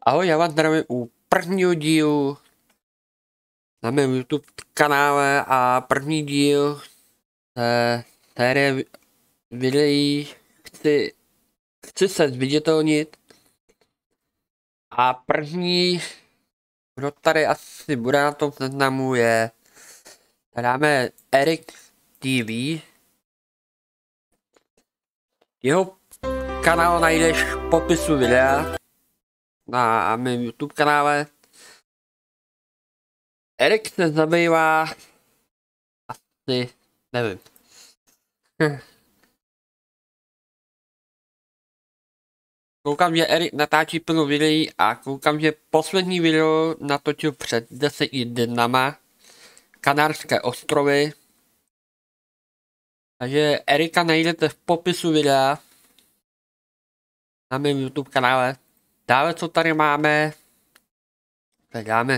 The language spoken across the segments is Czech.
Ahoj, já vás zdravím u prvního dílu na mém YouTube kanále a první díl série videí chci se zviditelnit a první, kdo tady asi bude na tom seznamu je, dáme Erik TV. Jeho kanál najdeš v popisu videa na mém YouTube kanále. Erik se zabývá asi, nevím. Koukám, že Erik natáčí plno videí a koukám, že poslední video natočil před 10 dnama Kanárské ostrovy. Takže Erika najdete v popisu videa na mém YouTube kanále. Dále co tady máme, tak dáme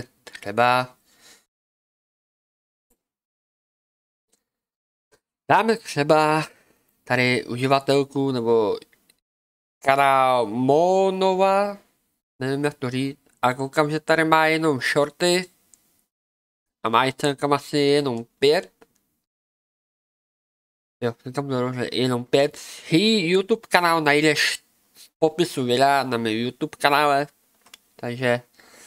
třeba tady uživatelku nebo kanál Monova, nevím jak to říct, a koukám, že tady má jenom shorty a má jich celkem asi jenom 5. Jo, celkem dobře, jenom 5. Její YouTube kanál najdeš v popisu videa na mém YouTube kanále, takže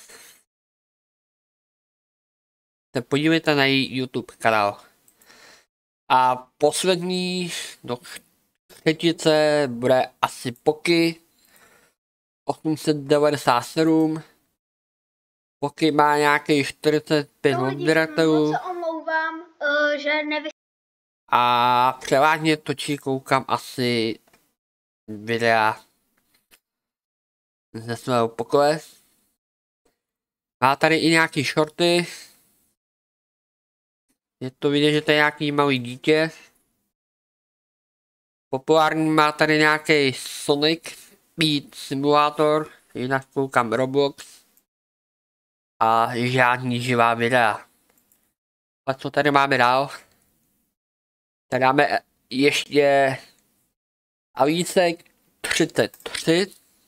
se podívejte na její YouTube kanál. A poslední do třetice bude asi Poky 897. Poky má nějaký 45 odběratelů. A převážně točí, koukám, asi videa ze svého pokoje. Má tady i nějaký shorty. Je to vidět, že to je nějaký malý dítě. Populární má tady nějaký Sonic Speed Simulator, jinak koukám Roblox a žádný živá videa. A co tady máme dál? Tady máme ještě Alísek 33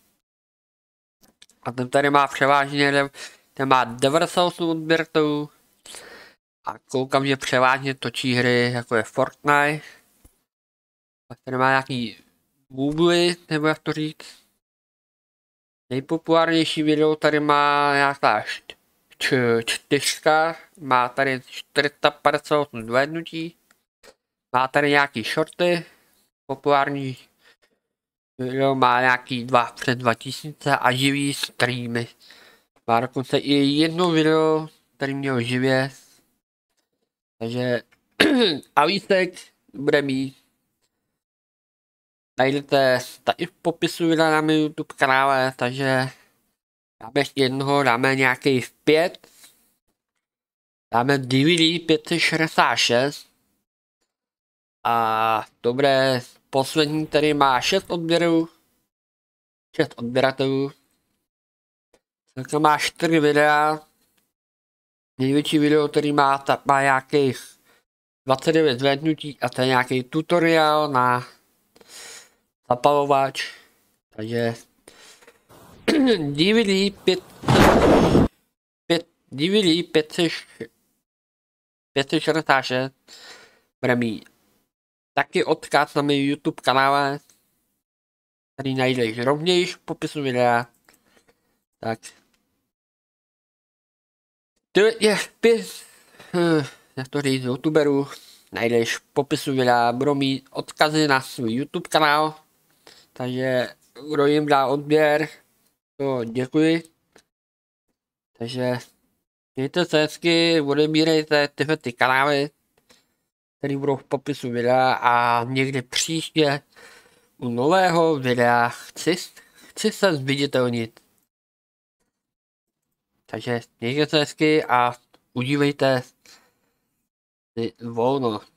a ten tady má převážně, ten má 98 odběratelů a koukám, že převážně točí hry jako je Fortnite. Pak tady má nějaký Google, nebo jak to říct. Nejpopulárnější video tady má nějaká 4, má tady 458 zhlédnutí. Má tady nějaký shorty, populární video má nějaký přes 2000 a živý streamy. Má dokonce i jedno video, který měl živě. Takže Alísek bude mít. Najdete tady v popisu videa na mém YouTube kanále, takže dáme ještě jednoho, dáme nějakých 5. Dáme DVD 566. A dobré, poslední tady má 6 odběratelů. Celkem má 4 videa. Největší video, který má, má nějakých 29 zhlédnutí a to je nějaký tutoriál na zapalovač. Takže DVD 566 bude mít taky odkaz na mém YouTube kanále, který najdeš rovněž v popisu videa. Tak to je vpis, jak to říct, youtuberů, najdeš v popisu videa, budou mít odkazy na svůj YouTube kanál, takže kdo jim dá odběr, to děkuji. Takže mějte se hezky, odebírejte tyhle kanály, které budou v popisu videa a někdy příště u nového videa chci se zviditelnit. Takže mějte se hezky a užívejte si volno.